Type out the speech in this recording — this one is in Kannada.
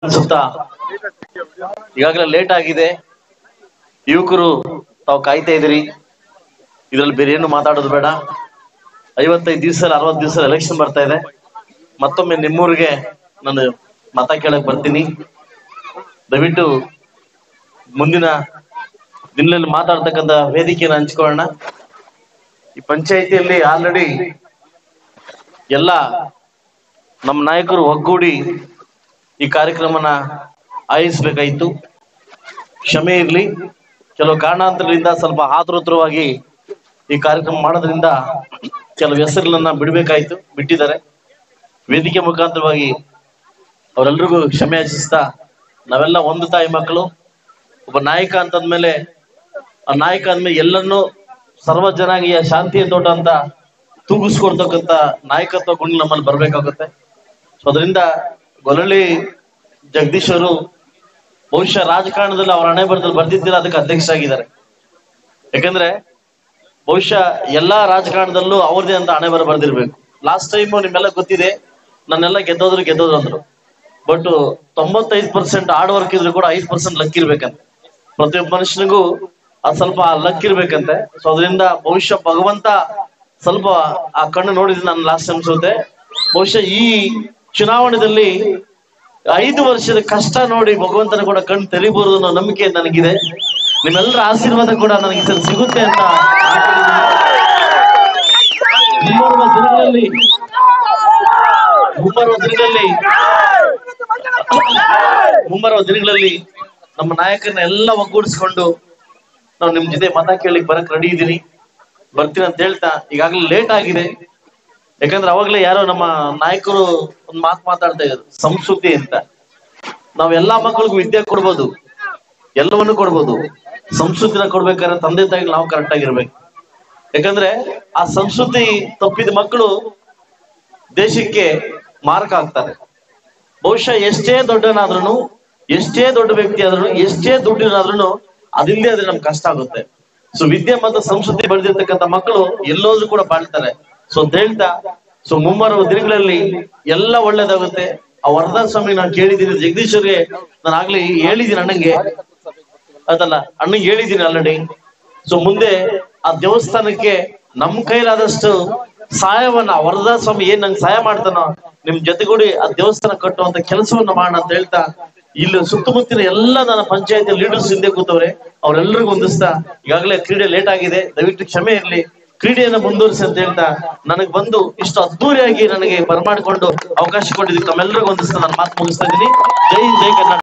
ಅನ್ಸುತ್ತಾ ಈಗಾಗಲೇ ಲೇಟ್ ಆಗಿದೆ. ಯುವಕರು ತಾವು ಕಾಯ್ತಾ ಇದ್ದೀರಿ. ಇದ್ರಲ್ಲಿ ಬೇರೆ ಏನು ಮಾತಾಡೋದು ಬೇಡ. 55 ದಿವಸ 60 ದಿವಸ ಎಲೆಕ್ಷನ್ ಬರ್ತಾ ಇದೆ. ಮತ್ತೊಮ್ಮೆ ನಿಮ್ಮೂರಿಗೆ ನಾನು ಮತ ಕೇಳಕ್ ಬರ್ತೀನಿ. ದಯವಿಟ್ಟು ಮುಂದಿನ ದಿನದಲ್ಲಿ ಮಾತಾಡ್ತಕ್ಕಂಥ ವೇದಿಕೆಯನ್ನು ಹಂಚ್ಕೊಳ್ಳೋಣ. ಈ ಪಂಚಾಯಿತಿಯಲ್ಲಿ ಆಲ್ರೆಡಿ ಎಲ್ಲ ನಮ್ಮ ನಾಯಕರು ಒಗ್ಗೂಡಿ ಈ ಕಾರ್ಯಕ್ರಮನ ಆಯೋಜಿಸಬೇಕಾಯಿತು. ಕ್ಷಮೆ ಇರಲಿ, ಕೆಲವು ಕಾರಣಾಂತರದಿಂದ ಸ್ವಲ್ಪ ಆತುರವಾಗಿ ಈ ಕಾರ್ಯಕ್ರಮ ಮಾಡೋದ್ರಿಂದ ಕೆಲವು ಹೆಸರುಗಳನ್ನ ಬಿಟ್ಟಿದ್ದಾರೆ. ವೇದಿಕೆ ಮುಖಾಂತರವಾಗಿ ಅವರೆಲ್ಲರಿಗೂ ಕ್ಷಮೆ ಯಾಚಿಸ್ತಾ, ನಾವೆಲ್ಲ ಒಂದು ತಾಯಿ ಮಕ್ಕಳು. ಒಬ್ಬ ನಾಯಕ ಅಂತಂದ್ಮೇಲೆ ಆ ನಾಯಕ ಅಂದ್ಮೇಲೆ ಎಲ್ಲರನ್ನೂ ಸರ್ವ ಜನಾಂಗೀಯ ಶಾಂತಿಯ ತೋಟ ಅಂತ ತೂಗಿಸ್ಕೊಡ್ತಕ್ಕಂಥ ನಾಯಕತ್ವ ಗುಣ ನಮ್ಮಲ್ಲಿ ಬರ್ಬೇಕಾಗುತ್ತೆ. ಸೊ ಅದರಿಂದ ಗೊಲ್ಲಳ್ಳಿ ಜಗದೀಶ್ ಅವರು ಬಹುಶಃ ರಾಜಕಾರಣದಲ್ಲಿ ಅವರ ಹಣೆ ಬರ್ದಿದ್ದಿಲ್ಲ, ಅದಕ್ಕೆ ಅಧ್ಯಕ್ಷ ಆಗಿದ್ದಾರೆ. ಯಾಕಂದ್ರೆ ಬಹುಶಃ ಎಲ್ಲಾ ರಾಜಕಾರಣದಲ್ಲೂ ಅವ್ರದೇ ಅಂತ ಹಣೆ ಬರ್ದಿರ್ಬೇಕು. ಲಾಸ್ಟ್ ಟೈಮ್ ನಿಮ್ಮೆಲ್ಲ ಗೊತ್ತಿದೆ, ನನ್ನೆಲ್ಲ ಗೆದ್ದೋದ್ರು ಅಂದ್ರು. ಬಟ್ 95% ಹಾರ್ಡ್ ವರ್ಕ್ ಇದ್ರು ಕೂಡ 5% ಲಕ್ ಇರ್ಬೇಕಂತೆ. ಪ್ರತಿಯೊಬ್ಬ ಮನುಷ್ಯನಿಗೂ ಅದು ಸ್ವಲ್ಪ ಲಕ್ ಇರ್ಬೇಕಂತೆ. ಸೊ ಅದರಿಂದ ಬಹುಶಃ ಭಗವಂತ ಸ್ವಲ್ಪ ಆ ಕಣ್ಣು ನೋಡಿದ್ರೆ ನಾನು ಲಾಸ್ಟ್ ಟೈಮ್ ಸೋತೆ. ಬಹುಶಃ ಈ ಚುನಾವಣೆಯಲ್ಲಿ 5 ವರ್ಷದ ಕಷ್ಟ ನೋಡಿ ಭಗವಂತನ ಕೂಡ ಕಣ್ಣು ತೆರಿಬಹುದು ಅನ್ನೋ ನಂಬಿಕೆ ನನಗಿದೆ. ನಿಮ್ಮೆಲ್ಲರ ಆಶೀರ್ವಾದ ಕೂಡ ನನಗೆ ಸಿಗುತ್ತೆ ಅಂತ ಮುಂಬರುವ ದಿನಗಳಲ್ಲಿ ನಮ್ಮ ನಾಯಕರನ್ನ ಎಲ್ಲ ಒಗ್ಗೂಡಿಸ್ಕೊಂಡು ನಾವು ನಿಮ್ ಜೊತೆ ಮತ ಕೇಳಲಿಕ್ಕೆ ಬರಕ್ ರೆಡಿ ಇದ್ದೀನಿ, ಬರ್ತೀನಿ ಅಂತ ಹೇಳ್ತಾ, ಈಗಾಗಲೇ ಲೇಟ್ ಆಗಿದೆ. ಯಾಕಂದ್ರೆ ಅವಾಗ್ಲೇ ಯಾರೋ ನಮ್ಮ ನಾಯಕರು ಒಂದು ಮಾತಾಡ್ತಾ ಇದ್ರು, ಸಂಸ್ಕೃತಿ ಅಂತ. ನಾವ್ ಎಲ್ಲಾ ಮಕ್ಕಳಿಗೂ ವಿದ್ಯೆ ಕೊಡ್ಬೋದು, ಎಲ್ಲವನ್ನೂ ಕೊಡ್ಬೋದು. ಸಂಸ್ಕೃತಿನ ಕೊಡ್ಬೇಕಾದ್ರೆ ತಂದೆ ತಾಯಿಗಳು ನಾವು ಕರೆಕ್ಟ್ ಆಗಿರ್ಬೇಕು. ಯಾಕಂದ್ರೆ ಆ ಸಂಸ್ಕೃತಿ ತಪ್ಪಿದ ಮಕ್ಕಳು ದೇಶಕ್ಕೆ ಮಾರಕ ಆಗ್ತಾರೆ. ಬಹುಶಃ ಎಷ್ಟೇ ದೊಡ್ಡನಾದ್ರೂ, ಎಷ್ಟೇ ದೊಡ್ಡ ವ್ಯಕ್ತಿ ಆದ್ರೂ, ಎಷ್ಟೇ ದುಡ್ಡಿನಾದ್ರೂ ಅದಿಲ್ಲದೆ ಆದ್ರೆ ನಮ್ಗೆ ಕಷ್ಟ ಆಗುತ್ತೆ. ಸೊ ವಿದ್ಯೆ ಮತ್ತು ಸಂಸ್ಕೃತಿ ಬೆಳೆದಿರ್ತಕ್ಕಂಥ ಮಕ್ಕಳು ಎಲ್ಲೋದ್ರೂ ಕೂಡ ಬಾಳ್ತಾರೆ. ಸೊ ಅಂತ ಹೇಳ್ತಾ, ಸೊ ಮುಂಬರುವ ದಿನಗಳಲ್ಲಿ ಎಲ್ಲ ಒಳ್ಳೇದಾಗುತ್ತೆ. ಆ ವರದಾನ ಸ್ವಾಮಿ ನಾನು ಕೇಳಿದ್ದೀನಿ, ಜಗದೀಶ್ವರ್ಗೆ ನಾನು ಆಗ್ಲಿ ಹೇಳಿದ್ದೀನಿ, ಅಣ್ಣಂಗೆ ಹೇಳಿದ್ದೀನಿ ಆಲ್ರೆಡಿ. ಸೊ ಮುಂದೆ ಆ ದೇವಸ್ಥಾನಕ್ಕೆ ನಮ್ ಕೈಲಾದಷ್ಟು ಸಹಾಯವನ್ನ ವರದಾನ ಸ್ವಾಮಿ ಏನ್ ನಂಗೆ ಸಹಾಯ ಮಾಡ್ತಾನೋ ನಿಮ್ ಜೊತೆಗೂಡಿ ಆ ದೇವಸ್ಥಾನ ಕಟ್ಟುವಂತ ಕೆಲಸವನ್ನ ಮಾಡೋಣ ಅಂತ ಹೇಳ್ತಾ, ಇಲ್ಲಿ ಸುತ್ತಮುತ್ತಲಿನ ಎಲ್ಲ ನನ್ನ ಪಂಚಾಯತ್ ಲೀಡರ್ಸ್ ಹಿಂದೆ ಕೂತವ್ರೆ, ಅವ್ರೆಲ್ಲರಿಗೂ ಹೊಂದಿಸ್ತಾ, ಈಗಾಗಲೇ ಕ್ರೀಡೆ ಲೇಟ್ ಆಗಿದೆ, ದಯವಿಟ್ಟು ಕ್ಷಮೆ ಇರಲಿ, ಕ್ರೀಡೆಯನ್ನ ಮುಂದುವರಿಸಿ ಅಂತ ಹೇಳ್ತಾ, ನನಗೆ ಬಂದು ಇಷ್ಟು ಅದ್ದೂರಿಯಾಗಿ ನನಗೆ ಬರಮಾಡಿಕೊಂಡು ಅವಕಾಶ ಕೊಟ್ಟಿದ್ದಕ್ಕೆ ತಮ್ಮೆಲ್ಲರಿಗೂ ಹೊಂದಿಸ್ತಾ ನಾನು ಮಾತು ಮುಗಿಸ್ತಾ ಇದ್ದೀನಿ. ಜೈ ಹಿಂದ್, ಜೈ ಕರ್ನಾಟಕ.